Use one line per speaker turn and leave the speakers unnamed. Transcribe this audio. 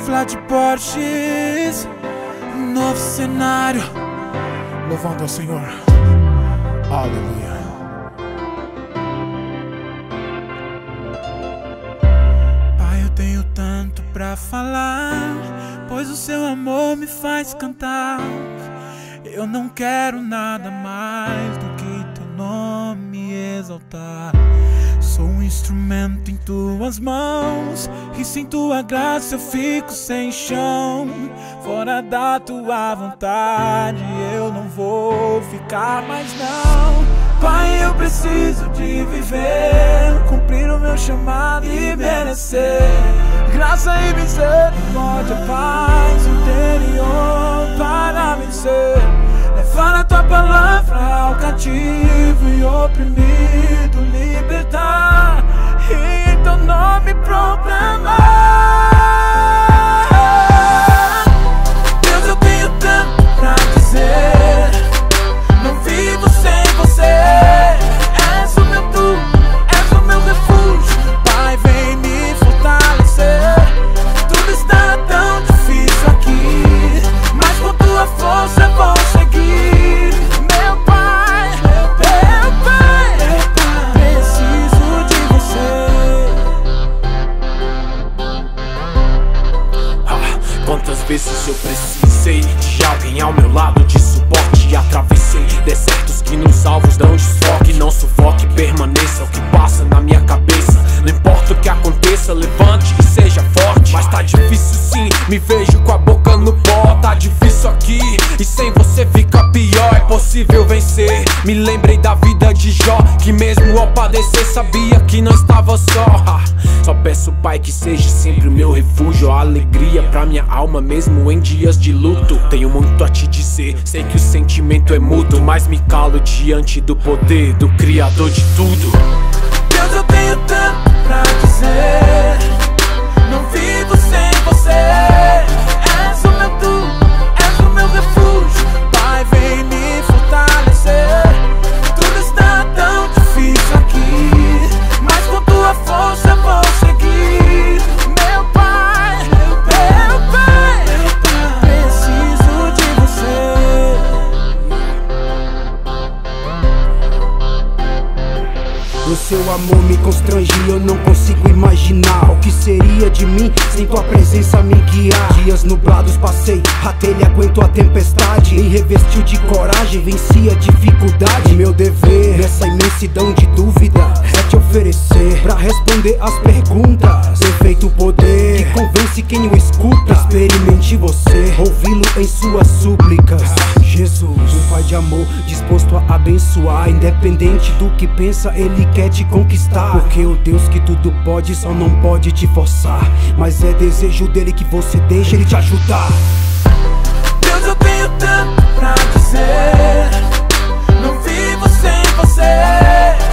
Vlad Borges, novo cenário, louvando ao Senhor. Aleluia. Pai, eu tenho tanto pra falar, pois o seu amor me faz cantar. Eu não quero nada mais do que teu nome exaltar. Sou um instrumento em tuas mãos, e sem tua graça eu fico sem chão. Fora da tua vontade eu não vou ficar mais não. Pai, eu preciso de viver, cumprir o meu chamado e merecer graça e misericórdia, paz interior para vencer. Levar a tua palavra ao cativo e oprimido libertar, e em teu nome proclamar. Deus, eu tenho tanto pra dizer, não vivo sem você. És o meu tudo, és o meu refúgio, Pai, vem me fortalecer. Tudo está tão difícil aqui, mas com tua força eu vou seguir. Meu Pai, preciso de você.
Quantas vezes eu precisei de alguém ao meu lado de suporte. Atravessei desertos que nos alvos dão desfoque. Não sufoque, permaneça o que passa na minha cabeça. Não importa o que aconteça, levante e seja forte. Mas tá difícil sim, me vejo com a boca no pó. Tá difícil aqui e sem você fica pior. É possível vencer, me lembrei da vida de Jó, que mesmo ao padecer sabia que não estava só. Só peço, Pai, que seja sempre o meu refúgio, a alegria pra minha alma mesmo em dias de luto. Tenho muito a te dizer, sei que o sentimento é mútuo, mas me calo diante do poder do Criador de tudo.
Deus, eu tenho tanto pra dizer, não vivo sem você. És o meu tudo, és o meu refúgio, Pai, vem me fortalecer. Tudo está tão difícil aqui, mas com tua força eu vou seguir. Meu Pai, preciso de você.
O seu amor me constrange, eu não consigo imaginar o que seria de mim sem tua presença me guiar. Dias nublados passei, a telha aguentou a tempestade, me revestiu de coragem, venci a dificuldade. Meu dever nessa imensidão de dúvida é te oferecer pra responder as perguntas. Perfeito poder que convence quem o escuta. Experimente você, ouvi-lo em suas súplicas. Jesus, um pai de amor disposto a abençoar. Independente do que pensa, ele quer te conquistar. Porque o Deus que tudo pode só não pode te forçar, mas é desejo dele que você deixe ele te ajudar.
Deus, eu tenho tanto pra dizer, não vivo sem você.